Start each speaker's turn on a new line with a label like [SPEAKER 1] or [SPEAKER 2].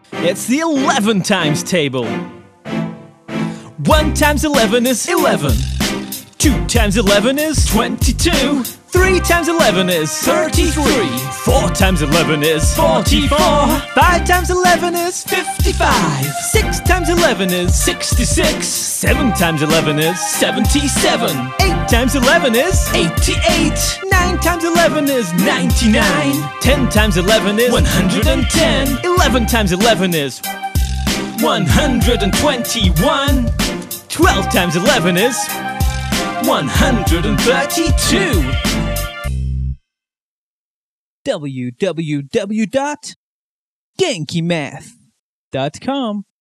[SPEAKER 1] It's the 11 times table. 1 times 11 is 11. 2 times 11 is 22. 3 times 11 is 33. 4 times 11 is 44. 5 times 11 is 55. 6 times 11 is 66. 7 times 11 is 77. 8 times 11 is 88. 9 times 11 is 99. 10 times 11 is 110. 11 times 11 is 121. 12 times 11 is 132. www.genkimath.com